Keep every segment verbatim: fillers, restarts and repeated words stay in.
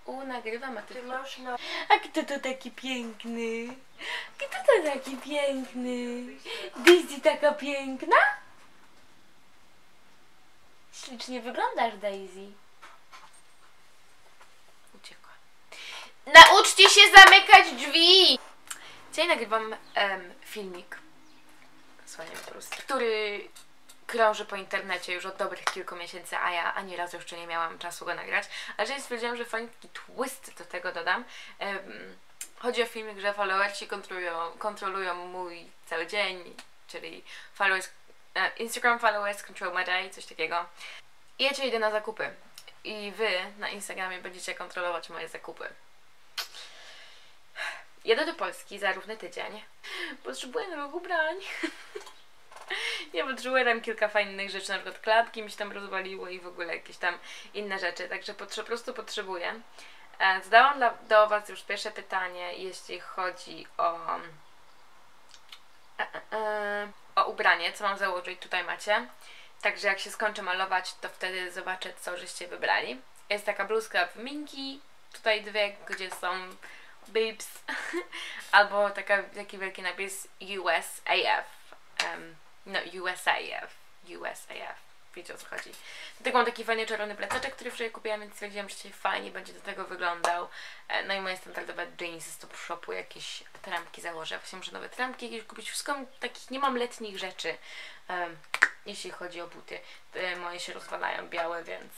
U, nagrywam, a ty... Ty masz na... A kto to taki piękny? Kto to taki piękny? Daisy taka piękna? Ślicznie wyglądasz, Daisy. Uciekła. Nauczcie się zamykać drzwi! Dzisiaj nagrywam um, filmik, słuchaj, po prostu, który krąży po internecie już od dobrych kilku miesięcy, a ja ani razu jeszcze nie miałam czasu go nagrać. Ale że stwierdziłam, że fajny taki twist do tego dodam. Um, chodzi o filmik, że followersi kontrolują, kontrolują mój cały dzień, czyli followers, uh, Instagram followers control my day, coś takiego. I ja cię idę na zakupy. I wy na Instagramie będziecie kontrolować moje zakupy. Jadę do Polski za równy tydzień. Potrzebuję nowych ubrań. Ja potrzebuję tam kilka fajnych rzeczy, na przykład klapki mi się tam rozwaliły i w ogóle jakieś tam inne rzeczy, także po prostu potrzebuję. E, zadałam dla, do was już pierwsze pytanie, jeśli chodzi o e, e, e, o ubranie, co mam założyć, tutaj macie. Także jak się skończę malować, to wtedy zobaczę, co żeście wybrali. Jest taka bluzka w minki, tutaj dwie, gdzie są babes, albo taka, taki wielki napis U S A F. Um, no, U S A F. U S A F. Wiecie, o co chodzi. Tak mam taki fajny czerwony plecaczek, który wczoraj kupiłam, więc stwierdziłam, że dzisiaj fajnie będzie do tego wyglądał. No i moje standardowe jeansy z Top Shopu, jakieś trampki założę. Właśnie muszę nowe trampki jakieś kupić. Wszystko takich, nie mam letnich rzeczy, um, jeśli chodzi o buty. Moje się rozwalają białe, więc...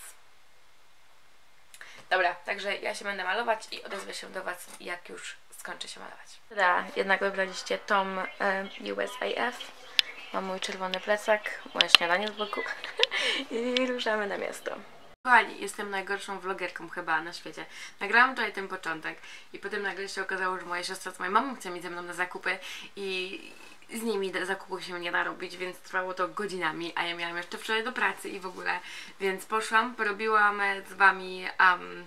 Dobra, także ja się będę malować i odezwę się do was, jak już skończę się malować. Dobra, jednak wybraliście tom um, U S A F. Mam mój czerwony plecak, moje śniadanie z boku i ruszamy na miasto. Kochani, jestem najgorszą vlogerką chyba na świecie. Nagrałam tutaj ten początek i potem nagle się okazało, że moja siostra z moją mamą chce mi ze mną na zakupy i z nimi zakupów się nie da robić, więc trwało to godzinami, a ja miałam jeszcze wczoraj do pracy i w ogóle, więc poszłam, porobiłam z wami um,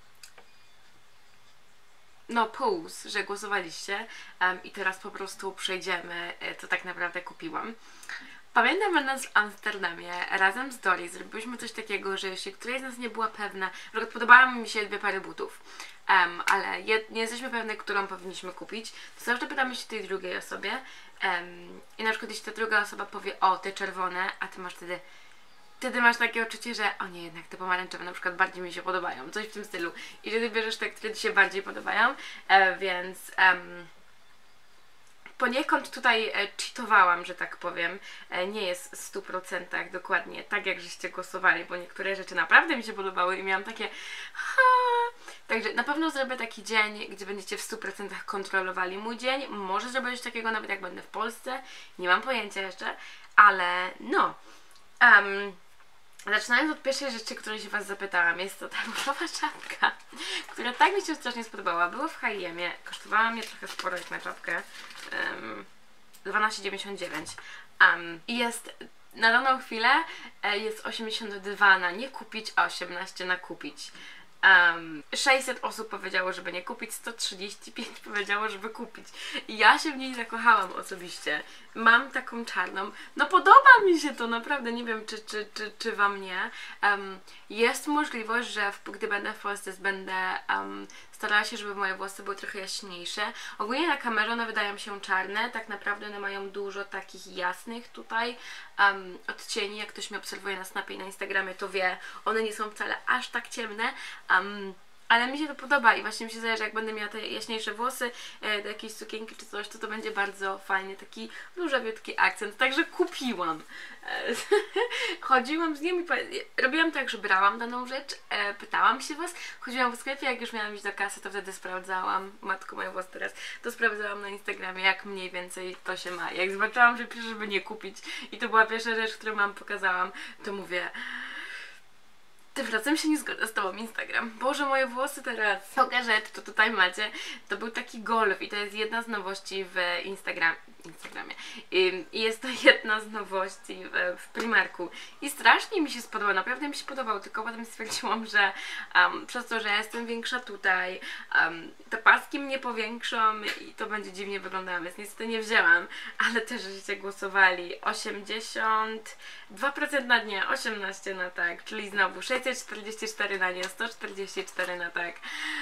no puls, że głosowaliście um, i teraz po prostu przejdziemy, co tak naprawdę kupiłam. Pamiętam, będąc w Amsterdamie razem z Doris zrobiłyśmy coś takiego, że jeśli któraś z nas nie była pewna, na przykład podobały mi się dwie pary butów, um, ale je, nie jesteśmy pewne, którą powinniśmy kupić, to zawsze pytamy się tej drugiej osobie um, i na przykład jeśli ta druga osoba powie, o, te czerwone, a ty masz wtedy Wtedy masz takie uczucie, że o nie, jednak te pomarańczowe na przykład bardziej mi się podobają, coś w tym stylu. I wtedy bierzesz te, które ci się bardziej podobają, e, więc um, poniekąd tutaj e, cheatowałam, że tak powiem. E, nie jest w stu procentach dokładnie tak, jak żeście głosowali, bo niektóre rzeczy naprawdę mi się podobały i miałam takie ha. Także na pewno zrobię taki dzień, gdzie będziecie w stu procentach kontrolowali mój dzień. Może zrobię coś takiego nawet jak będę w Polsce, nie mam pojęcia jeszcze, ale no. Um, Zaczynając od pierwszej rzeczy, której się was zapytałam, jest to ta różowa czapka, która tak mi się strasznie spodobała. Była w H i em-ie, kosztowała mnie trochę sporo jak na czapkę, um, dwanaście dziewięćdziesiąt dziewięć um, i jest na daną chwilę e, jest osiemdziesiąt dwa na nie kupić, a osiemnaście na kupić. Um, sześćset osób powiedziało, żeby nie kupić, sto trzydzieści pięć powiedziało, żeby kupić. I ja się w niej zakochałam osobiście. Mam taką czarną. No podoba mi się to, naprawdę. Nie wiem, czy, czy, czy, czy wam nie. Um, jest możliwość, że w, gdy będę w Polsce, będę um, starała się, żeby moje włosy były trochę jaśniejsze. Ogólnie na kamerze one wydają się czarne. Tak naprawdę one mają dużo takich jasnych tutaj um, odcieni. Jak ktoś mnie obserwuje na Snapie i na Instagramie, to wie, one nie są wcale aż tak ciemne. Um, ale mi się to podoba i właśnie mi się zdaje, że jak będę miała te jaśniejsze włosy, e, do jakiejś sukienki czy coś, to to będzie bardzo fajnie, taki różowiutki akcent, także kupiłam. E, chodziłam z nimi, robiłam tak, że brałam daną rzecz, e, pytałam się was, chodziłam w sklepie, jak już miałam iść do kasy, to wtedy sprawdzałam, matko moja włos teraz, to sprawdzałam na Instagramie, jak mniej więcej to się ma. Jak zobaczyłam, że pisze, żeby nie kupić i to była pierwsza rzecz, którą wam pokazałam, to mówię... Tym razem się nie zgodzę z tobą, Instagram. Boże, moje włosy teraz. Pokażę, to tutaj macie. To był taki golf i to jest jedna z nowości w Instagram, Instagramie. I, i jest to jedna z nowości w, w Primarku. I strasznie mi się spodobał, naprawdę mi się podobał, tylko potem stwierdziłam, że um, przez to, że ja jestem większa tutaj, um, te paski mnie powiększą i to będzie dziwnie wyglądało, więc niestety nie wzięłam, ale też żeście głosowali osiemdziesiąt dwa procent na nie, osiemnaście na tak, czyli znowu sześćset czterdzieści cztery na nie, sto czterdzieści cztery na tak.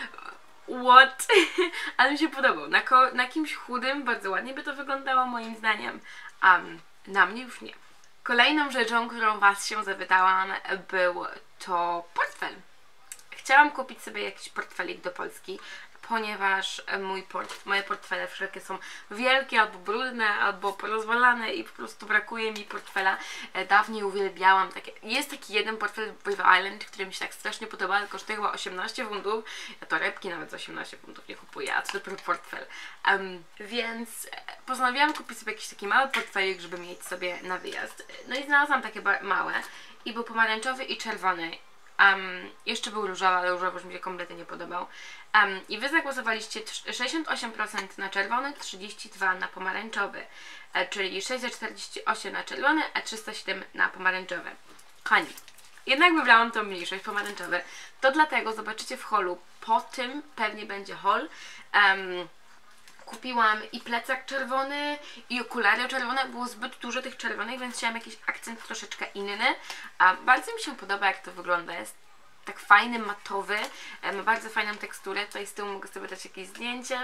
What? Ale mi się podobał. Na, na kimś chudym bardzo ładnie by to wyglądało moim zdaniem, a um, na mnie już nie. Kolejną rzeczą, którą Was się zapytałam, był to portfel. Chciałam kupić sobie jakiś portfelik do Polski, ponieważ mój port, moje portfele wszelkie są wielkie, albo brudne, albo porozwalane i po prostu brakuje mi portfela. Dawniej uwielbiałam takie. Jest taki jeden portfel w River Island, który mi się tak strasznie podoba, ale kosztuje chyba osiemnaście funtów. Ja torebki nawet za osiemnaście funtów nie kupuję, a co dopiero portfel. Um, więc postanowiłam kupić sobie jakiś taki mały portfelik, żeby mieć sobie na wyjazd. No i znalazłam takie małe i był pomarańczowy i czerwony. Um, jeszcze był różowy, ale różowy już mi się kompletnie nie podobał. Um, I Wy zagłosowaliście sześćdziesiąt osiem procent na czerwony, trzydzieści dwa procent na pomarańczowy. E, czyli sześćset czterdzieści osiem na czerwony, a trzysta siedem na pomarańczowy. Kochani, jednak wybrałam tą mniejszość, pomarańczowy. To dlatego, zobaczycie w holu, po tym pewnie będzie hol. Um, Kupiłam i plecak czerwony, i okulary czerwone. Było zbyt dużo tych czerwonych, więc chciałam jakiś akcent troszeczkę inny. A bardzo mi się podoba, jak to wygląda. Jest tak fajny, matowy. Ma bardzo fajną teksturę. Tutaj z tyłu mogę sobie dać jakieś zdjęcie.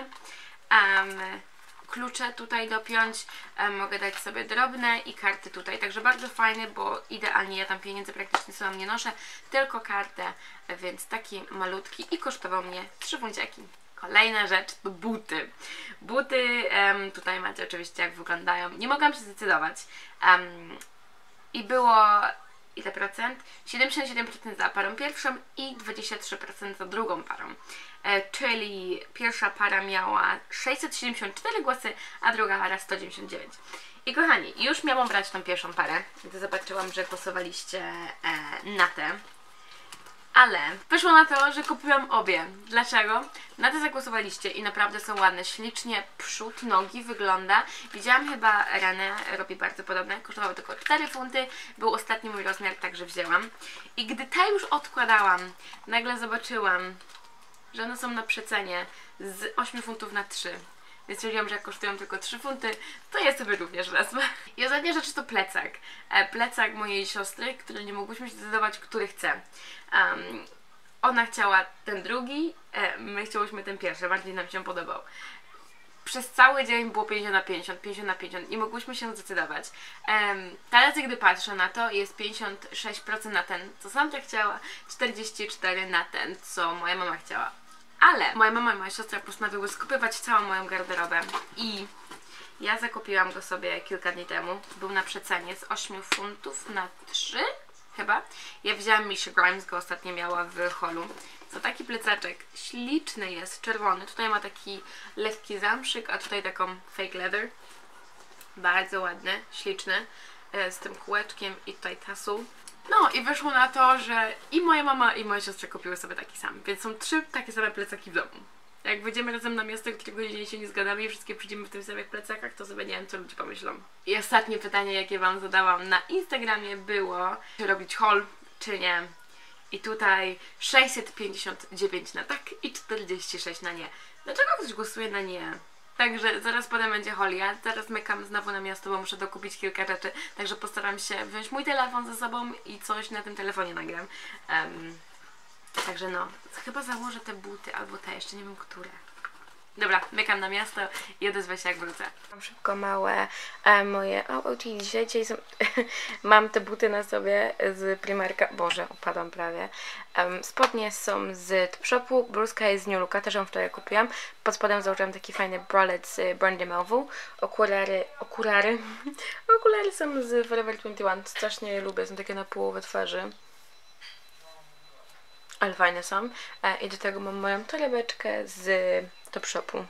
Um, klucze tutaj dopiąć. Um, mogę dać sobie drobne i karty tutaj. Także bardzo fajny, bo idealnie ja tam pieniędzy praktycznie sobie nie noszę. Tylko kartę, więc taki malutki i kosztował mnie trzy funciaki. Kolejna rzecz to buty. Buty, um, tutaj macie oczywiście jak wyglądają. Nie mogłam się zdecydować. Um, I było ile procent? siedemdziesiąt siedem procent za parą pierwszą i dwadzieścia trzy procent za drugą parą. E, czyli pierwsza para miała sześćset siedemdziesiąt cztery głosy, a druga para sto dziewięćdziesiąt dziewięć. I kochani, już miałam brać tą pierwszą parę, gdy zobaczyłam, że głosowaliście e, na tę. Ale wyszło na to, że kupiłam obie. Dlaczego? Na te zagłosowaliście i naprawdę są ładne. Ślicznie przód, nogi wygląda. Widziałam chyba Renę, robi bardzo podobne. Kosztowały tylko cztery funty. Był ostatni mój rozmiar, także wzięłam. I gdy te już odkładałam, nagle zobaczyłam, że one są na przecenie z ośmiu funtów na trzy. Więc stwierdziłam, że jak kosztują tylko trzy funty, to ja sobie również wezmę. I ostatnia rzecz to plecak. E, plecak mojej siostry, który nie mogłyśmy się zdecydować, który chce. Um, ona chciała ten drugi, e, my chciałyśmy ten pierwszy, bardziej nam się podobał. Przez cały dzień było pięćdziesiąt na pięćdziesiąt, pięćdziesiąt na pięćdziesiąt, nie mogłyśmy się zdecydować. Um, teraz gdy patrzę na to, jest pięćdziesiąt sześć procent na ten, co Sandra chciała, czterdzieści cztery procent na ten, co moja mama chciała. Ale moja mama i moja siostra postanowiły skupywać całą moją garderobę i ja zakupiłam go sobie kilka dni temu. Był na przecenie z ośmiu funtów na trzy chyba. Ja wzięłam Misha Grimes, go ostatnio miała w holu. To taki plecaczek, śliczny jest, czerwony. Tutaj ma taki lekki zamszyk, a tutaj taką fake leather. Bardzo ładny, śliczny, z tym kółeczkiem i tutaj tasu. No i wyszło na to, że i moja mama i moja siostra kupiły sobie taki sam, więc są trzy takie same plecaki w domu. Jak wyjdziemy razem na miasto, którego dzień się nie zgadamy i wszystkie przyjdziemy w tym samych plecakach, to sobie nie wiem, co ludzie pomyślą. I ostatnie pytanie, jakie Wam zadałam na Instagramie było, czy robić haul, czy nie. I tutaj sześćset pięćdziesiąt dziewięć na tak i czterdzieści sześć na nie. Dlaczego ktoś głosuje na nie? Także zaraz potem będzie haul. Ja teraz mykam znowu na miasto, bo muszę dokupić kilka rzeczy. Także postaram się wziąć mój telefon ze sobą i coś na tym telefonie nagram. Um, także no, chyba założę te buty albo te, jeszcze nie wiem które. Dobra, mykam na miasto i odezwę się jak wrócę. Mam szybko małe e, moje... O, o dzisiaj, dzisiaj są... Mam te buty na sobie z Primarka. Boże, upadłam prawie. Um, spodnie są z Topshopu, bluzka jest z New Looka, też ją wczoraj kupiłam. Pod spodem założyłam taki fajny bralette z Brandy Melville. Okulary... Okulary... Okulary są z Forever dwadzieścia jeden. Strasznie je lubię, są takie na połowę twarzy. Ale fajne są. E, I do tego mam moją torebeczkę z Topshopu.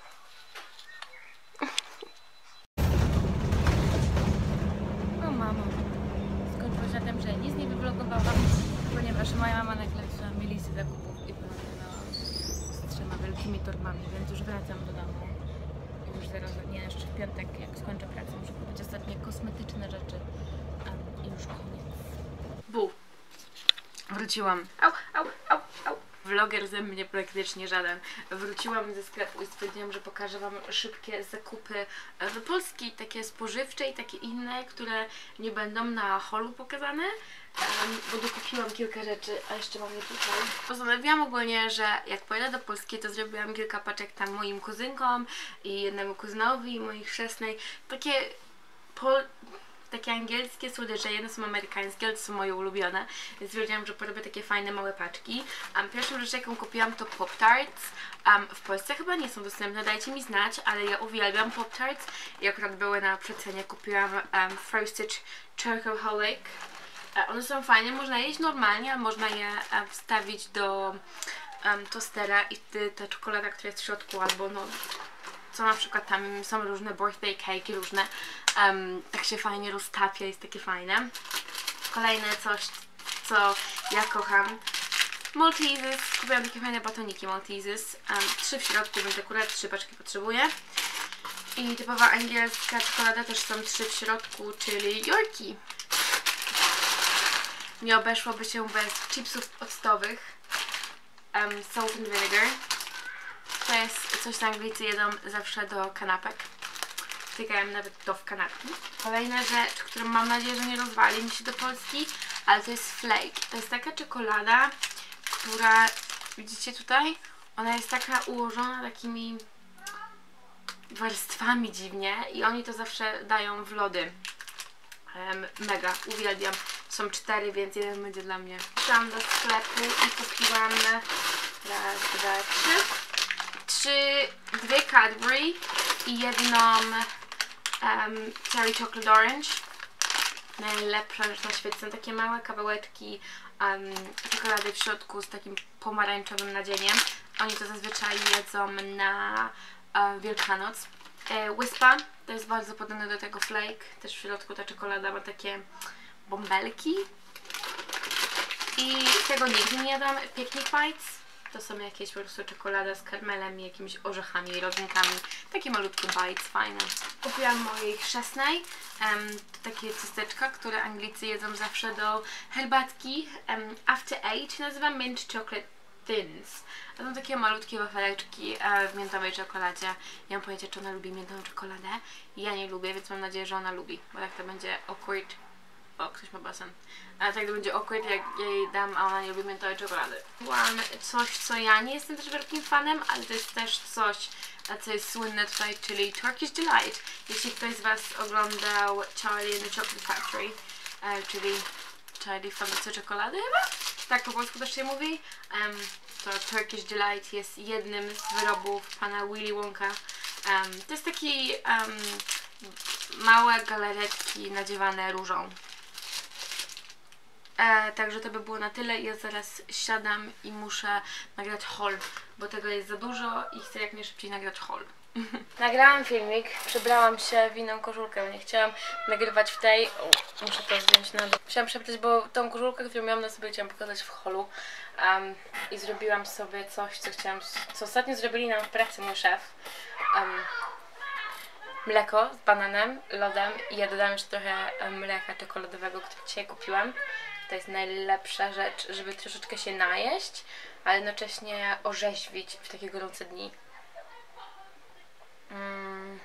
O mamo, skończyło się na tym, że nic nie wyblokowałam, ponieważ moja mama nagle wysłała mi listy zakupów i planowała z trzema wielkimi torbami, więc już wracam do domu. już zaraz, nie, jeszcze w piątek, jak skończę pracę, muszę kupić ostatnie kosmetyczne rzeczy um, i już koniec. Bu! Wróciłam. Au, au, au, au. Vloger ze mnie praktycznie żaden. Wróciłam ze sklepu i stwierdziłam, że pokażę Wam szybkie zakupy w Polski, takie spożywcze i takie inne, które nie będą na holu pokazane, um, bo dokupiłam kilka rzeczy, a jeszcze mam je tutaj. Postanowiłam ogólnie, że jak pojadę do Polski, to zrobiłam kilka paczek tam moim kuzynkom i jednemu kuzynowi i mojej chrzestnej. Takie pol... Takie angielskie słodycze, jedne są amerykańskie, ale to są moje ulubione, więc stwierdziłam, że porobię takie fajne małe paczki. Um, pierwszą rzecz, jaką kupiłam, to Pop-Tarts. Um, w Polsce chyba nie są dostępne, dajcie mi znać, ale ja uwielbiam Pop-Tarts i akurat były na przecenie. Kupiłam um, Frosted Chocoholic. E, one są fajne, można jeść normalnie, a można je um, wstawić do um, tostera i ty, ta czekolada, która jest w środku, albo no... co na przykład tam są różne birthday cake, różne, um, tak się fajnie roztapia, jest takie fajne. Kolejne coś, co ja kocham, Maltesers. Kupiłam takie fajne batoniki Maltesers, um, trzy w środku, więc akurat trzy paczki potrzebuję. I typowa angielska czekolada też są trzy w środku, czyli Yorkie. Nie obeszłoby się bez chipsów octowych, um, salt and vinegar. To jest coś, co Anglicy jedzą zawsze do kanapek. Wtykają nawet to w kanapki. Kolejna rzecz, którą mam nadzieję, że nie rozwali mi się do Polski, ale to jest flake. To jest taka czekolada, która, widzicie tutaj? Ona jest taka ułożona takimi warstwami dziwnie i oni to zawsze dają w lody. Um, mega, uwielbiam. Są cztery, więc jeden będzie dla mnie. Poszłam do sklepu i kupiłam raz, dwa, trzy. Trzy, dwie Cadbury i jedną um, Cherry Chocolate Orange. Najlepsza rzecz na świecie. Są takie małe kawałeczki um, czekolady w środku z takim pomarańczowym nadzieniem. Oni to zazwyczaj jedzą na um, Wielkanoc. E, Whispa to jest bardzo podobne do tego flake. Też w środku ta czekolada ma takie bąbelki. I tego nigdy nie jadłam. Picnic Bites. To są jakieś po prostu czekolada z karmelem i jakimiś orzechami i rodzynkami. Takie malutkie bites, fajne. Kupiłam mojej chrzestnej um, takie ciasteczka, które Anglicy jedzą zawsze do herbatki. Um, After Eight nazywa Mint Chocolate Thins. To są takie malutkie wafeleczki e, w miętowej czekoladzie. Nie mam pojęcia, czy ona lubi miętową czekoladę. Ja nie lubię, więc mam nadzieję, że ona lubi, bo tak to będzie awkward. O, ktoś ma basen. Ale tak to będzie awkward, jak ja jej dam, a ona nie lubi miętowej czekolady. Byłam coś, co ja nie jestem też wielkim fanem, ale to jest też coś, co jest słynne tutaj, czyli Turkish Delight. Jeśli ktoś z Was oglądał Charlie and the Chocolate Factory, e, czyli Charlie w fabryce czekolady chyba? Tak po polsku też się mówi. Um, to Turkish Delight jest jednym z wyrobów pana Willy Wonka. Um, to jest taki um, małe galaretki nadziewane różą. E, także to by było na tyle. Ja zaraz siadam i muszę nagrać haul, bo tego jest za dużo i chcę jak najszybciej nagrać haul. Nagrałam filmik, przebrałam się w inną koszulkę, bo nie chciałam nagrywać w tej. O, muszę to zdjąć na dół. Chciałam przebrać, bo tą koszulkę, którą miałam na sobie, chciałam pokazać w holu. Um, I zrobiłam sobie coś, co chciałam, co ostatnio zrobili nam w pracy mój szef. Um, mleko z bananem, lodem i ja dodałam jeszcze trochę mleka czekoladowego, które dzisiaj kupiłam. To jest najlepsza rzecz, żeby troszeczkę się najeść, ale jednocześnie orzeźwić w takie gorące dni. Mm.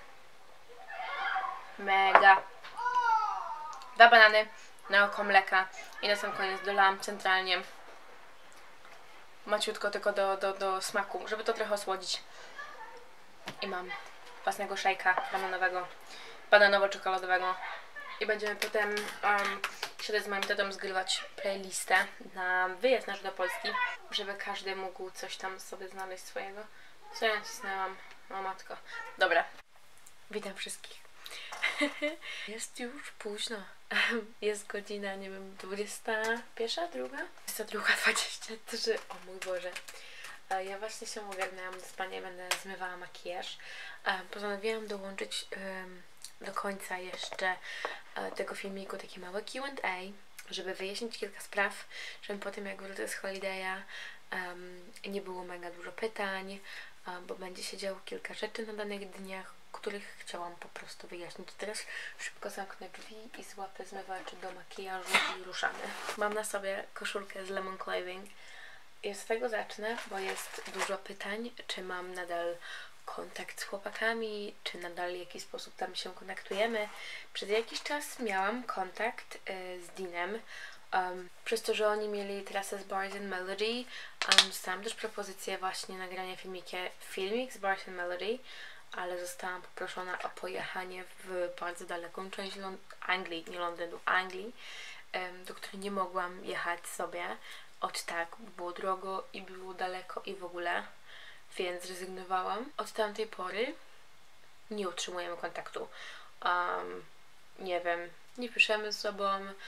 Mega. Dwa banany na oko mleka i na sam koniec dolałam centralnie maciutko tylko do, do, do smaku, żeby to trochę osłodzić. I mam własnego szejka bananowego, bananowo-czekoladowego. I będziemy potem um, siadać z moim tatą zgrywać playlistę na wyjazd nasz do Polski, żeby każdy mógł coś tam sobie znaleźć swojego. Co ja nacisnęłam? O matko. Dobra. Witam wszystkich. Jest już późno. Jest godzina, nie wiem, dwudziesta pierwsza, druga? dwudziesta druga dwadzieścia trzy. O mój Boże. Ja właśnie się ogarnęłam do spania, będę zmywała makijaż. Postanowiłam dołączyć do końca jeszcze tego filmiku takie małe Q and A, żeby wyjaśnić kilka spraw, żeby potem jak wrócę z holiday'a um, nie było mega dużo pytań, um, bo będzie się działo kilka rzeczy na danych dniach, których chciałam po prostu wyjaśnić. Teraz szybko zamknę drzwi i złapę zmywaczy do makijażu i ruszamy. Mam na sobie koszulkę z Lemon Clothing i z tego zacznę, bo jest dużo pytań, czy mam nadal kontakt z chłopakami, czy nadal w jakiś sposób tam się kontaktujemy. Przez jakiś czas miałam kontakt y, z Deanem, um, przez to, że oni mieli trasę z Bars and Melody. Um, dostałam też propozycję właśnie nagrania filmikie, filmik z Bars and Melody, ale zostałam poproszona o pojechanie w bardzo daleką część Lond Anglii, nie Londynu, Anglii, um, do której nie mogłam jechać sobie. Od tak, było drogo i było daleko i w ogóle, więc zrezygnowałam. Od tamtej pory nie utrzymujemy kontaktu. Um, nie wiem, nie piszemy z sobą.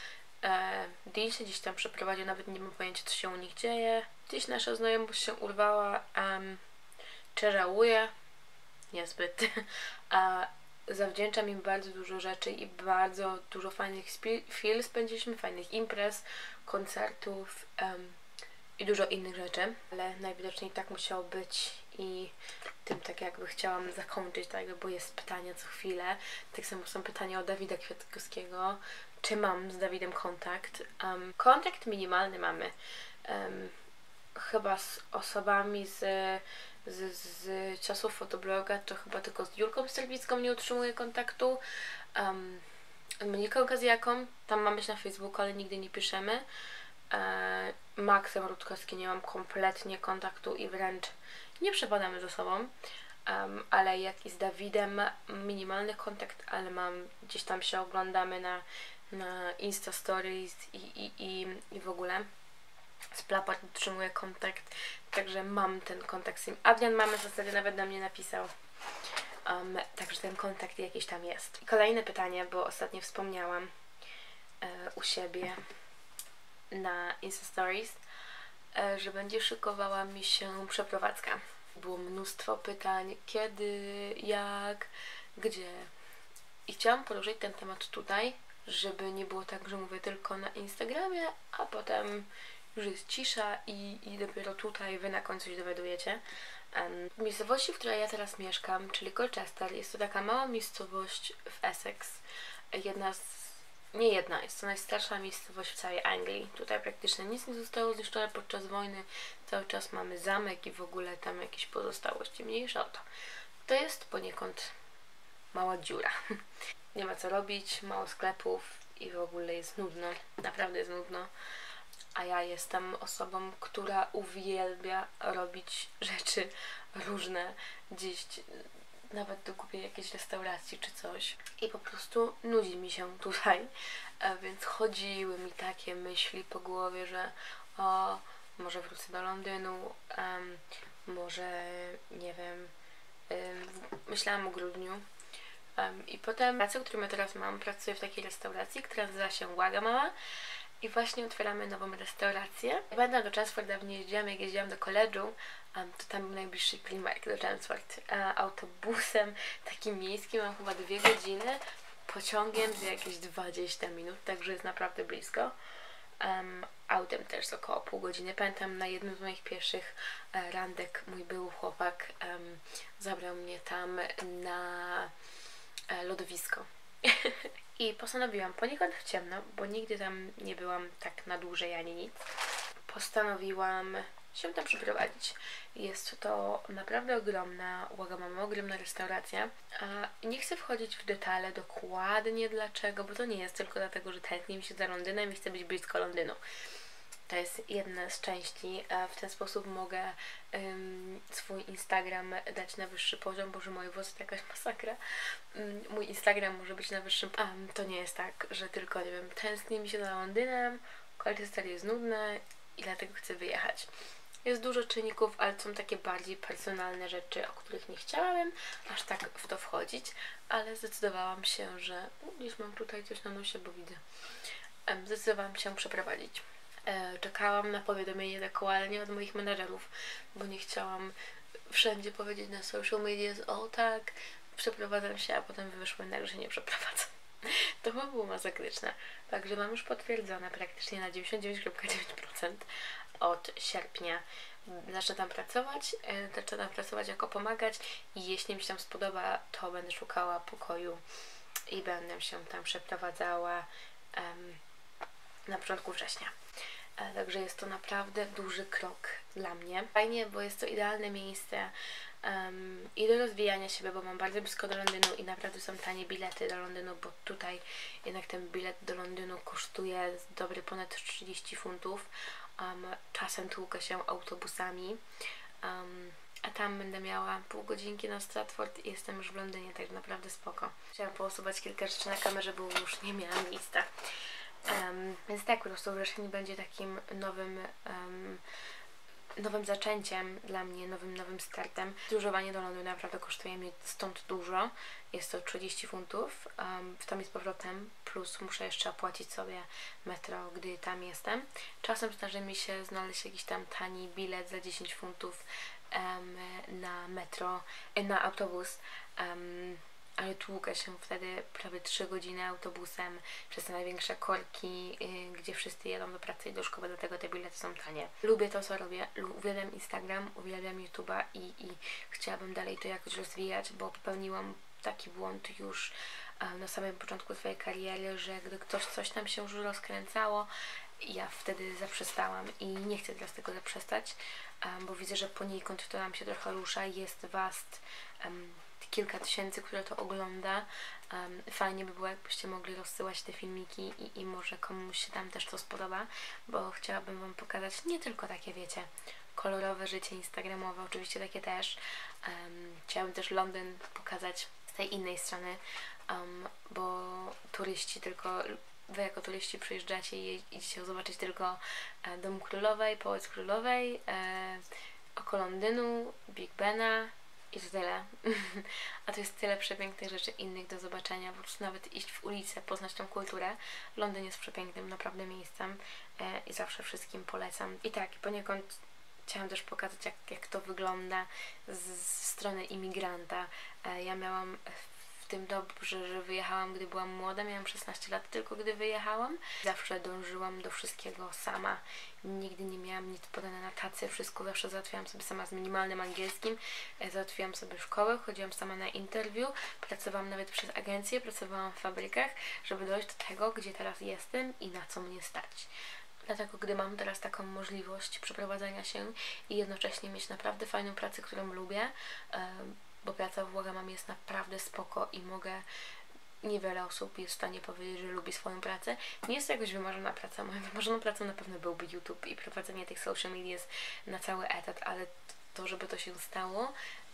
E, Dean się gdzieś tam przeprowadził, nawet nie mam pojęcia, co się u nich dzieje. Gdzieś nasza znajomość się urwała. Um, czy żałuję? Niezbyt. A zawdzięczam im bardzo dużo rzeczy i bardzo dużo fajnych chwil spędziliśmy, fajnych imprez, koncertów um, i dużo innych rzeczy, ale najwidoczniej tak musiało być i tym tak jakby chciałam zakończyć, tak, bo jest pytanie co chwilę. Tak samo są pytania o Dawida Kwiatkowskiego, czy mam z Dawidem kontakt. Um, kontakt minimalny mamy. Um, chyba z osobami z, z, z czasów fotobloga, to chyba tylko z Julką Sterbicką nie utrzymuję kontaktu. Um, Moniką Kaziaką, tam mamy się na Facebooku, ale nigdy nie piszemy. E, Maxem Rutkowskim nie mam kompletnie kontaktu i wręcz nie przepadamy ze sobą. Um, ale jak i z Dawidem minimalny kontakt, ale mam, gdzieś tam się oglądamy na, na Insta Stories i, i, i, i w ogóle. Z Plapart utrzymuję kontakt, także mam ten kontakt z nim. Adrian mamy w zasadzie nawet na mnie napisał. Um, także ten kontakt jakiś tam jest. I kolejne pytanie, bo ostatnio wspomniałam e, u siebie na Insta Stories, e, że będzie szykowała mi się przeprowadzka. Było mnóstwo pytań, kiedy, jak, gdzie. I chciałam poruszyć ten temat tutaj, żeby nie było tak, że mówię tylko na Instagramie, a potem już jest cisza i, i dopiero tutaj wy na końcu się dowiadujecie. Um, w miejscowości, w której ja teraz mieszkam, czyli Colchester, jest to taka mała miejscowość w Essex. Jedna z, nie jedna, jest to najstarsza miejscowość w całej Anglii. Tutaj praktycznie nic nie zostało zniszczone podczas wojny. Cały czas mamy zamek i w ogóle tam jakieś pozostałości. Mniejsza o to. To jest poniekąd mała dziura. Nie ma co robić, mało sklepów i w ogóle jest nudno. Naprawdę jest nudno. A ja jestem osobą, która uwielbia robić rzeczy różne, gdzieś nawet dokupię jakiejś restauracji czy coś i po prostu nudzi mi się tutaj, a więc chodziły mi takie myśli po głowie, że o, może wrócę do Londynu, um, może nie wiem, um, myślałam o grudniu. Um, I potem pracę, którą ja teraz mam, pracuję w takiej restauracji, która nazywa się Wagamama. I właśnie otwieramy nową restaurację. Będę do Chelmsford, dawniej jeździłam, jak jeździłam do koledżu, um, to tam był najbliższy Primark do Chelmsford. A autobusem takim miejskim mam chyba dwie godziny, pociągiem za jakieś dwadzieścia minut, także jest naprawdę blisko. Um, autem też około pół godziny. Pamiętam, na jednym z moich pierwszych e, randek mój były chłopak um, zabrał mnie tam na e, lodowisko. I postanowiłam poniekąd w ciemno, bo nigdy tam nie byłam tak na dłużej ani nic. Postanowiłam się tam przeprowadzić. Jest to naprawdę ogromna, Wagamama, ogromna restauracja. A nie chcę wchodzić w detale dokładnie dlaczego, bo to nie jest tylko dlatego, że tęsknię mi się za Londynem i chcę być blisko Londynu. To jest jedna z części. W ten sposób mogę um, swój Instagram dać na wyższy poziom. Boże, moje włosy to jakaś masakra. Um, mój Instagram może być na wyższym... Um, to nie jest tak, że tylko, nie wiem, tęsknię mi się za Londynem, Colchester jest nudne i dlatego chcę wyjechać. Jest dużo czynników, ale są takie bardziej personalne rzeczy, o których nie chciałabym aż tak w to wchodzić, ale zdecydowałam się, że... Gdzieś mam tutaj coś na nosie, bo widzę. Um, zdecydowałam się przeprowadzić. Czekałam na powiadomienie dokładnie od moich menedżerów, bo nie chciałam wszędzie powiedzieć na social media, o tak, przeprowadzam się, a potem wyszło jednak, że nie przeprowadzam. To chyba było masakryczne. Także mam już potwierdzone praktycznie na dziewięćdziesiąt dziewięć przecinek dziewięć procent. od sierpnia zacznę tam pracować, e, zacznę tam pracować jako pomagać i jeśli mi się tam spodoba, to będę szukała pokoju i będę się tam przeprowadzała um, na początku września. E, także jest to naprawdę duży krok dla mnie. Fajnie, bo jest to idealne miejsce um, i do rozwijania siebie, bo mam bardzo blisko do Londynu i naprawdę są tanie bilety do Londynu, bo tutaj jednak ten bilet do Londynu kosztuje dobry ponad trzydzieści funtów. Um, czasem tłukę się autobusami, um, a tam będę miała pół godzinki na Stratford i jestem już w Londynie, tak naprawdę spoko. Chciałam poosuwać kilka rzeczy na kamerze, bo już nie miałam miejsca. Um, więc tak, po prostu wrzesień będzie takim nowym, um, nowym zaczęciem dla mnie, nowym, nowym startem. Podróżowanie do Londynu naprawdę kosztuje mi stąd dużo. Jest to trzydzieści funtów, um, w tam i z powrotem, plus muszę jeszcze opłacić sobie metro, gdy tam jestem. Czasem zdarzy mi się znaleźć jakiś tam tani bilet za dziesięć funtów um, na metro, na autobus. Um, ale tłukę się wtedy prawie trzy godziny autobusem przez te największe korki, yy, gdzie wszyscy jedą do pracy i do szkoły, dlatego te bilety są tanie. Lubię to, co robię, uwielbiam Instagram, uwielbiam YouTube'a i, i chciałabym dalej to jakoś rozwijać, bo popełniłam taki błąd już yy, na samym początku swojej kariery, że gdy ktoś coś tam się już rozkręcało, ja wtedy zaprzestałam i nie chcę teraz tego zaprzestać, um, bo widzę, że poniekąd to nam się trochę rusza, jest was um, kilka tysięcy, które to ogląda. Um, fajnie by było, jakbyście mogli rozsyłać te filmiki i, i może komuś się tam też to spodoba, bo chciałabym wam pokazać nie tylko takie, wiecie, kolorowe życie instagramowe, oczywiście takie też. Um, chciałabym też Londyn pokazać z tej innej strony, um, bo turyści tylko Wy jako turyści przyjeżdżacie i idziecie zobaczyć tylko e, Dom Królowej, Pałac Królowej, e, oko Londynu, Big Bena i to tyle. A to jest tyle przepięknych rzeczy innych do zobaczenia, po prostu nawet iść w ulicę, poznać tą kulturę. Londyn jest przepięknym naprawdę miejscem e, i zawsze wszystkim polecam. I tak, poniekąd chciałam też pokazać, jak, jak to wygląda z, z strony imigranta. E, ja miałam w tym dobrze, że wyjechałam, gdy byłam młoda, miałam szesnaście lat tylko, gdy wyjechałam. Zawsze dążyłam do wszystkiego sama. Nigdy nie miałam nic podane na tacy, wszystko zawsze załatwiałam sobie sama z minimalnym angielskim. Załatwiłam sobie szkołę, chodziłam sama na interview, pracowałam nawet przez agencję, pracowałam w fabrykach, żeby dojść do tego, gdzie teraz jestem i na co mnie stać. Dlatego, gdy mam teraz taką możliwość przeprowadzania się i jednocześnie mieć naprawdę fajną pracę, którą lubię, bo praca w Wagamamie jest naprawdę spoko i mogę, niewiele osób jest w stanie powiedzieć, że lubi swoją pracę. Nie jest to jakoś wymarzona praca. Moją wymarzoną pracą na pewno byłby YouTube i prowadzenie tych social medias na cały etat, ale to, żeby to się stało,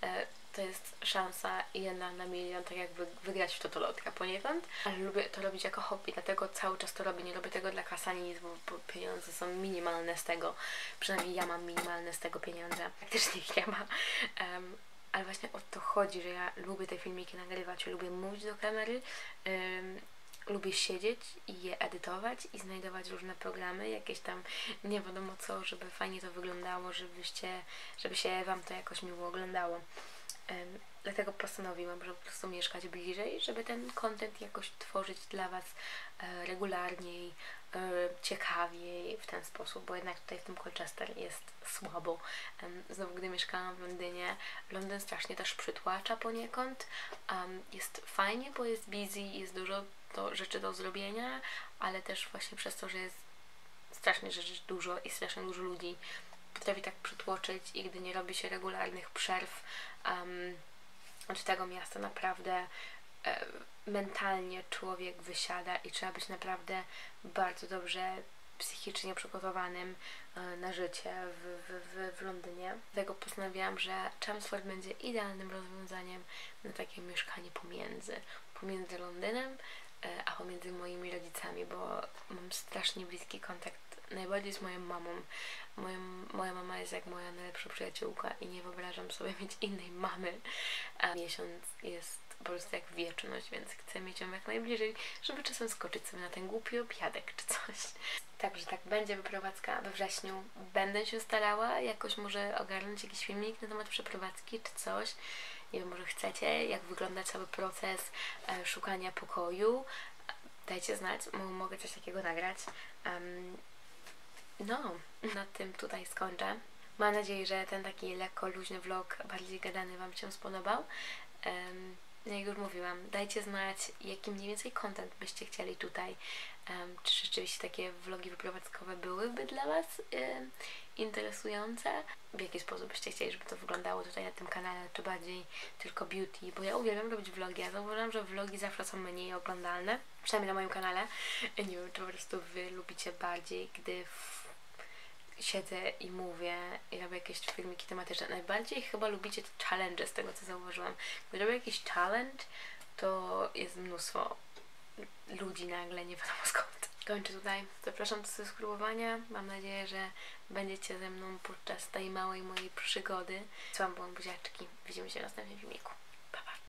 to jest szansa jedna na milion, tak jak wygrać w totolotka poniekąd. Ale lubię to robić jako hobby, dlatego cały czas to robię. Nie robię tego dla kasy ani nic, bo, bo pieniądze są minimalne z tego. Przynajmniej ja mam minimalne z tego pieniądze. Faktycznie ich nie ma. Um, Ale właśnie o to chodzi, że ja lubię te filmiki nagrywać, lubię mówić do kamery, ym, lubię siedzieć i je edytować i znajdować różne programy, jakieś tam nie wiadomo co, żeby fajnie to wyglądało, żebyście, żeby się wam to jakoś miło oglądało. Ym, dlatego postanowiłam, żeby po prostu mieszkać bliżej, żeby ten content jakoś tworzyć dla was e, regularniej, e, ciekawiej w ten sposób, bo jednak tutaj w tym Colchester jest słabo. Um, znowu, gdy mieszkałam w Londynie, Londyn strasznie też przytłacza poniekąd. Um, jest fajnie, bo jest busy, jest dużo do, rzeczy do zrobienia, ale też właśnie przez to, że jest strasznie rzeczy dużo i strasznie dużo ludzi, potrafi tak przytłoczyć i gdy nie robi się regularnych przerw um, od tego miasta, naprawdę e, mentalnie człowiek wysiada i trzeba być naprawdę bardzo dobrze psychicznie przygotowanym e, na życie w, w, w, w Londynie. Dlatego postanowiłam, że Chelmsford będzie idealnym rozwiązaniem na takie mieszkanie pomiędzy, pomiędzy Londynem e, a pomiędzy moimi rodzicami, bo mam strasznie bliski kontakt najbardziej z moją mamą. Moją, moja mama jest jak moja najlepsza przyjaciółka i nie wyobrażam sobie mieć innej mamy. A miesiąc jest po prostu jak wieczność, więc chcę mieć ją jak najbliżej, żeby czasem skoczyć sobie na ten głupi obiadek czy coś. Także tak, będzie wyprowadzka we wrześniu. Będę się starała jakoś może ogarnąć jakiś filmik na temat przeprowadzki czy coś. Nie wiem, może chcecie, jak wygląda cały proces e, szukania pokoju. Dajcie znać, mogę coś takiego nagrać. Um, no, na tym tutaj skończę. Mam nadzieję, że ten taki lekko luźny vlog, bardziej gadany Wam się spodobał. Um, jak już mówiłam, dajcie znać, jaki mniej więcej content byście chcieli tutaj. Um, czy rzeczywiście takie vlogi wyprowadzkowe byłyby dla Was um, interesujące? W jaki sposób byście chcieli, żeby to wyglądało tutaj na tym kanale, czy bardziej tylko beauty? Bo ja uwielbiam robić vlogi, ja zauważyłam, że vlogi zawsze są mniej oglądalne, przynajmniej na moim kanale. Nie wiem, czy po prostu Wy lubicie bardziej, gdy w siedzę i mówię i robię jakieś filmiki tematyczne. Najbardziej chyba lubicie te challenge, z tego co zauważyłam. Gdy robię jakiś challenge, to jest mnóstwo ludzi nagle, nie wiadomo skąd. Kończę tutaj. Zapraszam do subskrybowania. Mam nadzieję, że będziecie ze mną podczas tej małej mojej przygody. Słucham, byłam buziaczki. Widzimy się w następnym filmiku.